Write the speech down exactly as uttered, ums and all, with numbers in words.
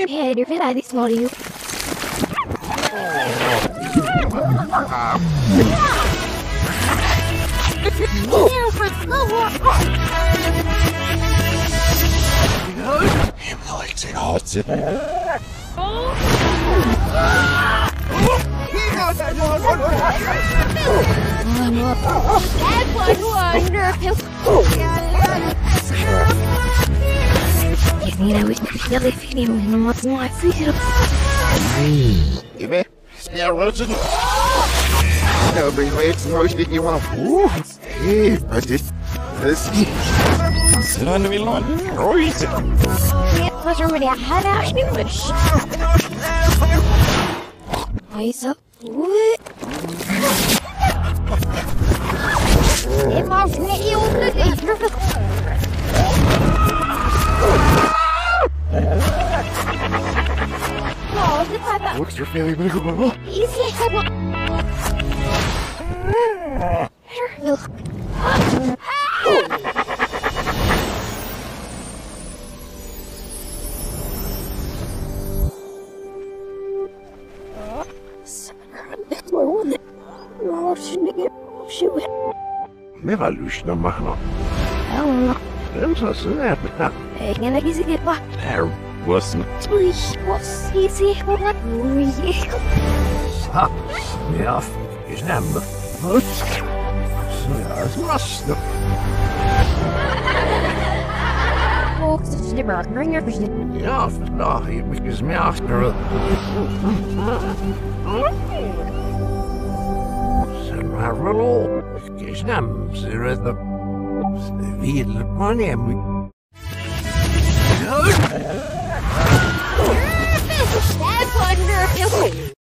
head of it, I just want you. Him likes it hot. Я ведь я фильм, но мозг физер. Тебе? Я розен. Добрый вечер, может не вам. Эй, поди. Сран вилон. Ройте. Нет, пожалуй, я хорош не выш. Ай, забудь. Я могу не увидеть. What's your feeling? Easy. Mevallus machno. Oh, Vem så snäpp. ingen är easy get back. There wasn't. Please, what's easy? What? Ha. Ja, is nem. Wat? Så jag måste. Oh, it's the bird. Bring your fish. Ja, vandaag heb ik eens meer achter. Sen maar wel. Is nem. Ze redden. Ze willen van hem.